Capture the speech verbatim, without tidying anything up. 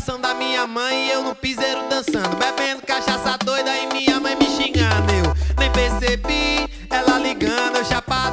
ligação da minha mãe e eu no piseiro dançando, bebendo cachaça doida e minha mãe me xingando. Eu nem percebi ela ligando, eu chapado